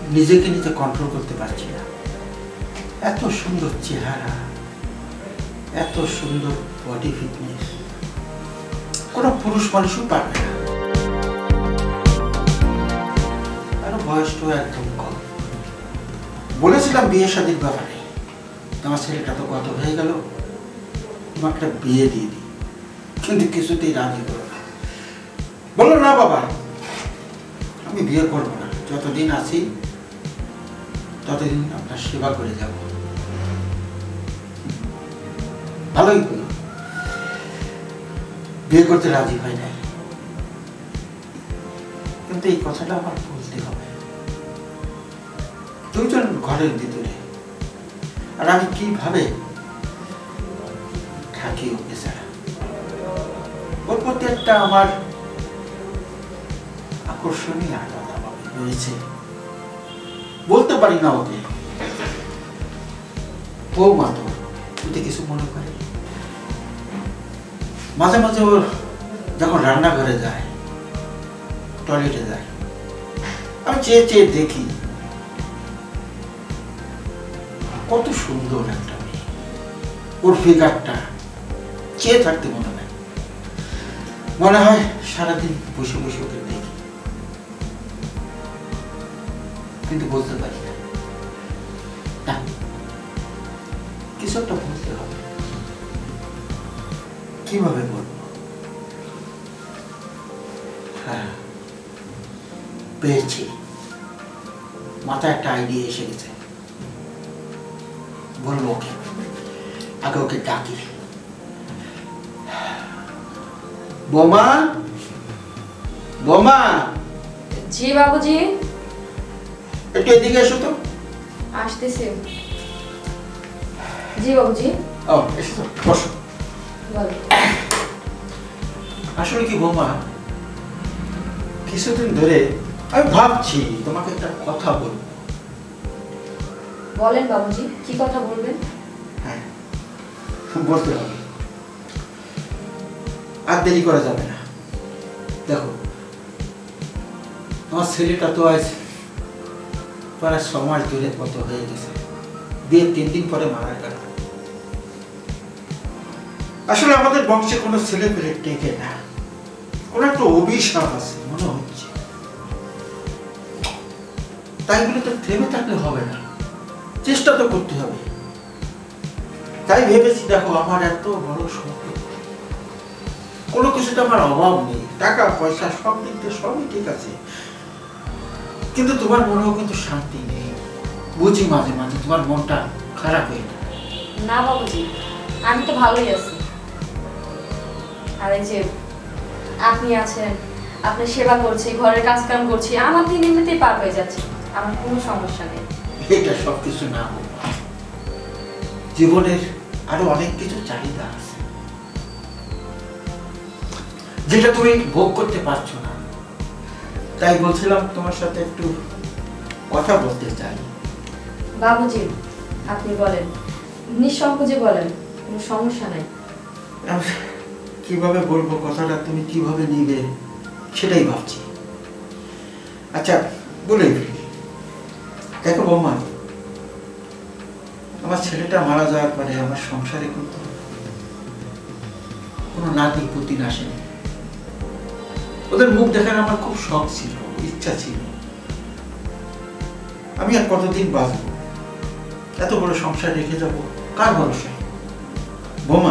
নিজেকে নিজে কন্ট্রোল করতে পারছি না। এত সুন্দর চেহারা, এত সুন্দর বডি ফিটনেস, কোনো পুরুষ মানুষও পারবে না। আরো বয়সটাও একদম কম। বলেছিলাম বিয়ে শাদীর ব্যাপারে, আমার ছেলেটা তো কত হয়ে গেল, তোমাকে একটা বিয়ে দিয়ে দিই, কিন্তু কিছুতেই রাজি করো না। বললো না বাবা, আমি বিয়ে করবো না, যতদিন আছি ততদিন আপনার সেবা করে যাব। ভালোই হলো, বিয়ে করতে রাজি হয় নাই, কিন্তু এই কথাটা আমার বলতে হবে। দুজন ঘরের ভিতরে, আর আমি কিভাবে থাকি ওকে ছাড়া। ওর প্রতি একটা আমার আকর্ষণীয় আলাদা রয়েছে, বলতে পারি না ওকে। বৌমা তো যদি কিছু মনে করে, মাঝে মাঝে ওর যখন রান্নাঘরে যায়, টয়লেটে যায়, আমি চেয়ে চেয়ে দেখি কত সুন্দর একটা মেয়ে। ওর ফিগারটা চেয়ে থাকতে মনে হয় সারাদিন বসে বসে ওকে দেখি, কিন্তু বলতে পারি না। কিছু একটা বলতে হবে, কিভাবে বলবো? হ্যাঁ, পেয়েছি, মাথায় একটা আইডিয়া এসে গেছে। বলবো ওকে, আগে ওকে ডাকি। বোমা, বোমা। জি বাবুজি। একটু এদিকে এসো তো। আসতেছি। জি বাবুজি। ও, এসো তো, বসো। বলো। আসলে কি বোমা, কিছুদিন ধরে আমি ভাবছি তোমাকে একটা কথা বলবো। বলেন বাবুজি, কি কথা বলবেন? হ্যাঁ, বলতে হবে, আর দেরি করা যাবে না। দেখো, আমার ছেলেটা তো আজ প্রায় 6 মাস ধরে কত হয়ে গেছে, বিয়ে 3 দিন পরে মারা গেল। আসলে আমাদের বংশে কোনো ছেলে পেলে টেকে না, কোনো একটা অভিশাপ আছে মনে হচ্ছে। তাই বলে তো থেমে থাকলে হবে না, চেষ্টা তো করতে হবে। তাই ভেবেছি, দেখো আমার এত বড় সম্পদ, কোনো কিছুতে আমার অভাব নেই, টাকা পয়সা সব দিক দিয়ে সবই ঠিক আছে, কিন্তু তোমার মনেও কিন্তু শান্তি নেই। বুঝি মাঝে মাঝে তোমার মনটা খারাপ হয়ে যায়। না বাবুজি, আমি তো ভালোই আছি। আর এই যে আপনি আছেন, আপনি সেবা করছি, ঘরের কাজ কাম করছি, আমার দিন এমনিতেই পার হয়ে যাচ্ছে, আমার কোনো সমস্যা নেই। এটা সবকিছু না, জীবনের আরো অনেক কিছু চাহিদা আছে যেটা তুমি ভোগ করতে পারছো না। তাই বলছিলাম তোমার সাথে একটু কথা বলতে চাই। বাবুজি আপনি বলেন, নিঃসংকোচে বলেন, কোনো সমস্যা নাই। কিভাবে বলবো কথাটা, তুমি কিভাবে নিবে সেটাই ভাবছি। আচ্ছা বলে ফেলি। দেখো বৌমা, আমার ছেলেটা মারা যাওয়ার পরে আমার সংসারে কিন্তু কোনো নাতি পুতি আসেনি। ওদের মুখ দেখার আমার খুব শখ ছিল, ইচ্ছা ছিল। আমি আর কতদিন বাঁচবো, এত বড় সংসার রেখে যাব কার ভরসায়? বোমা,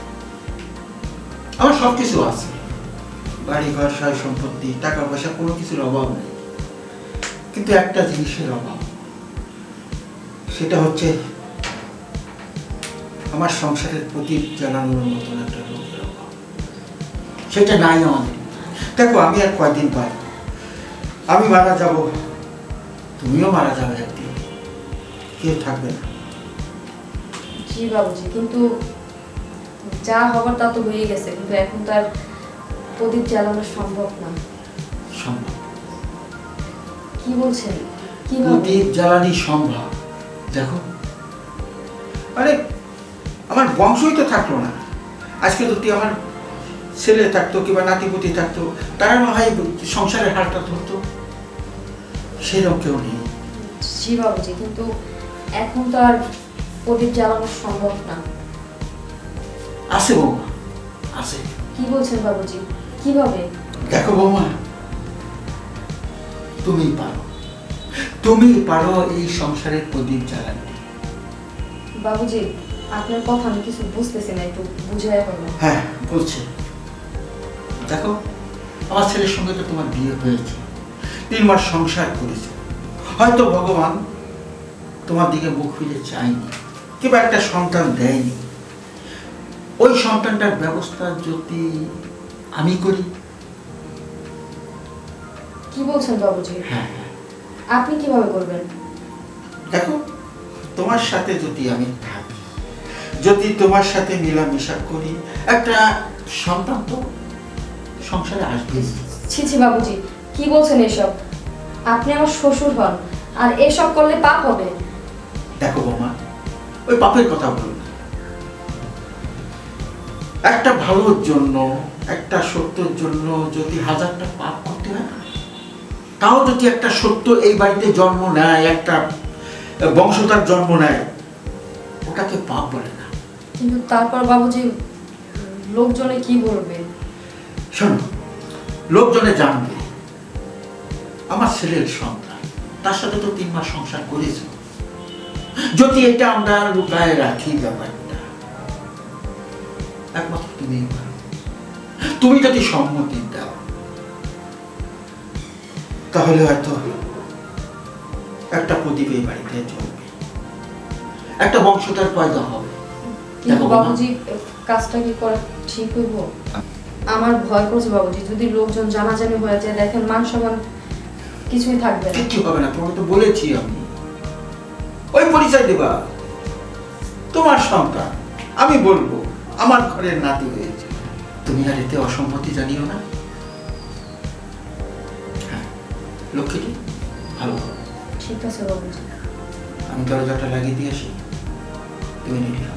আমার সবকিছু আছে, বাড়ি ঘর সয় সম্পত্তি, টাকা পয়সা, কোনো কিছুর অভাব নেই, কিন্তু একটা জিনিসের অভাব, সেটা হচ্ছে আমার সংসারের প্রদীপ জ্বালানোর মতন একটা লোকের অভাব। সেটা নাই আমাদের। দেখো, আমি আর কয়দিন বাঁচব, আমি মারা যাব, তুমিও মারা যাবে একদিন, কেউ থাকবে না। জি বাবুজি, কিন্তু যা হবার তা তো হয়ে গেছে, কিন্তু এখন তো আর প্রদীপ জ্বালানো সম্ভব না। সম্ভব? কি বলছেন? কি প্রদীপ জ্বালানি সম্ভব? দেখো, আরে আমার বংশই তো থাকলো না। আজকে যদি আমার ছেলে থাকতো কিংবা নাতিপুতি থাকতো, তারা না হয় সংসারের হালটা ধরতো, সেরকম কেউ নেই। জি বাবুজি, কিন্তু এখন তো আর প্রদীপ জ্বালানো সম্ভব না। আছে বৌমা, আছে। কি বলছেন বাবুজি, কিভাবে? দেখো বৌমা, তুমি পারো, তুমি পারো এই সংসারের প্রদীপ জ্বালাতে। বাবুজি, আপনার কথা আমি কিছু বুঝতেছি না, একটু বুঝাই বলুন। হ্যাঁ বলছে, দেখো আমার ছেলের সঙ্গে তো তোমার বিয়ে হয়েছে, 3 মাস সংসার করেছে, হয়তো ভগবান তোমার দিকে মুখ ফিরে চায়নি কিংবা একটা সন্তান দেয়নি। ওই সন্তানটার ব্যবস্থা যদি আমি করি। কি বলছেন বাবুজি? হ্যাঁ, আপনি কিভাবে করবেন? দেখো তোমার সাথে যদি আমি থাকি, যদি তোমার সাথে মেলামেশা করি, একটা সন্তান তো সংসারে আসবে। ছি ছি বাবুজি, কি বলছেন এসব? আপনি আমার শ্বশুর হন, আর এসব করলে পাপ হবে। দেখো বৌমা, ওই পাপের কথা বলো না। একটা ভালোর জন্য, একটা সত্যের জন্য যদি 1000টা পাপ করতে হয় না, তাও যদি একটা সত্য এই বাড়িতে জন্ম নেয়, একটা বংশতার জন্ম নেয়, ওটাকে পাপ বলে না। কিন্তু তারপর বাবুজি লোকজনে কি বলবে? শোনো, লোকজনে জানবে আমার ছেলের সন্তান, তার সাথে তো 3 মাস সংসার করেছ। যদি এটা আমরা লুকায় রাখি ব্যাপারটা, একমাত্র তুমি পারো। তুমি যদি সম্মতি দাও তাহলে হয়তো একটা প্রদীপ এই বাড়িতে চলবে, একটা বংশধর পয়দা হবে। কিন্তু বাবুজি কাজটা কি করা ঠিক হইব? আমার ভয় করছে বাবুজি, যদি লোকজন জানাজানি হয়ে যায়, দেখেন মান সম্মান কিছুই থাকবে না। কিচ্ছু হবে না, তোমাকে তো বলেছি আমি। ওই পরিচয় দেবা, তোমার সন্তান, আমি বলবো আমার ঘরের নাতি হয়েছে। তুমি আর এতে অসম্মতি জানিও না। হ্যাঁ লক্ষ্মীটি, ভালো হবে। ঠিক আছে বাবুজি। আমি দরজাটা লাগিয়ে দিয়ে আসি, তুমি রেডি হও।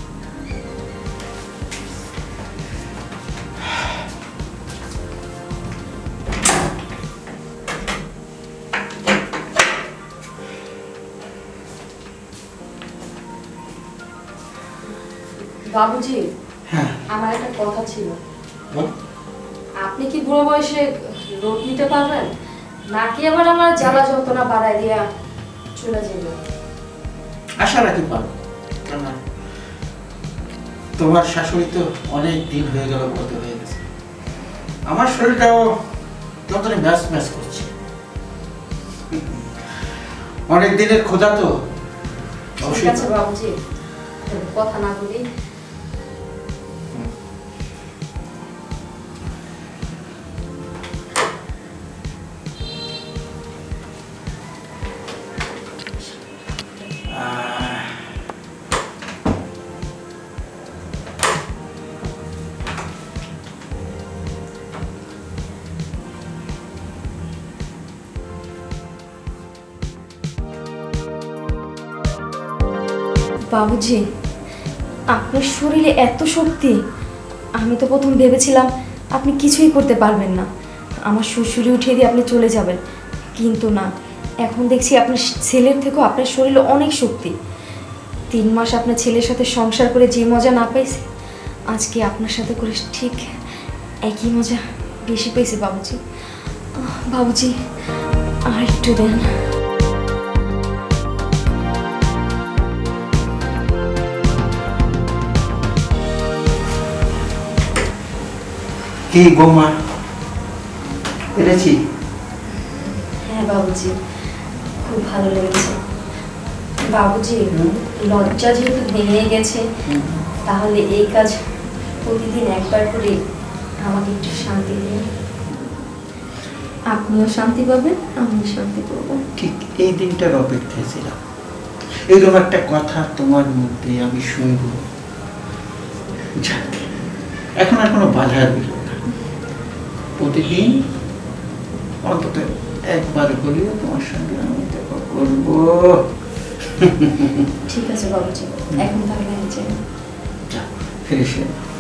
বাবুজি, হ্যাঁ আমার একটা কথা ছিল। বল। আপনি কি বুড়ো বয়সে লোড নিতে পারবেন, নাকি আবার আমার জ্বালা যন্ত্রণা বাড়াই দিয়া চলে যাবে? আশা রাখি পারো, কেননা তোমার শাশুড়ি তো অনেক দিন হয়ে গেল, গত হয়ে গেছে। আমার শরীরটাও যতটা ম্যাচ ম্যাচ করছে, অনেক দিনের খোঁজা তো। ঠিক আছে বাবুজি, কথা না বলি। বাবুজি, আপনার শরীরে এত শক্তি! আমি তো প্রথম ভেবেছিলাম আপনি কিছুই করতে পারবেন না, আমার শ্বশুরে উঠিয়ে দিয়ে আপনি চলে যাবেন। কিন্তু না, এখন দেখছি আপনার ছেলের থেকেও আপনার শরীরে অনেক শক্তি। 3 মাস আপনার ছেলের সাথে সংসার করে যে মজা না পাইছে, আজকে আপনার সাথে করে ঠিক একই মজা বেশি পেয়েছে বাবুজি। বাবুজি আর একটু দেন। কি বৌমা, পেরেছি? হ্যাঁ বাবুজি, খুব ভালো লেগেছে। বাবুজি, লজ্জা যেহেতু ভেঙে গেছে, তাহলে এই কাজ প্রতিদিন একবার করে আমাকে একটু শান্তি দিন। আপনিও শান্তি পাবেন, আমিও শান্তি পাবো। ঠিক এই দিনটার অপেক্ষায় ছিলাম। এইরকম একটা কথা তোমার মধ্যে আমি শুনব। যাক, এখন আর কোনো বাধা দিল না। প্রতিদিন অন্তত একবার হলেও তোমার সঙ্গে আমি দেখা করবো। ঠিক আছে বাবুজি, এখন তাহলে আমি যাই। যা, ফিরে এসে